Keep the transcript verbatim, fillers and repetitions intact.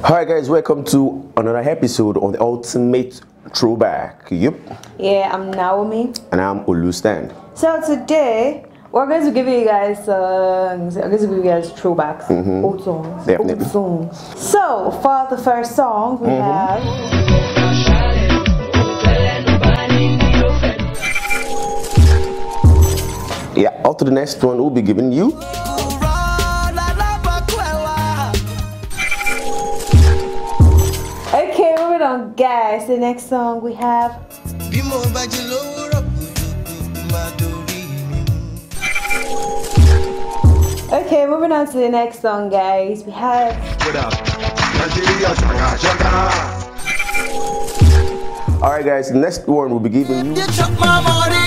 Alright guys, welcome to another episode on the Ultimate Throwback. Yep. Yeah, I'm Naomi. And I'm Olustand. So today, we're going to give you guys songs. I'm going to give you guys throwbacks. Mm-hmm. Old songs. Definitely. Old songs. So, for the first song, we mm-hmm. have... Yeah, after the next one, we'll be giving you... Okay, moving on, guys. The next song we have. Okay, moving on to the next song, guys. We have. Alright, guys. The next one we'll be giving you.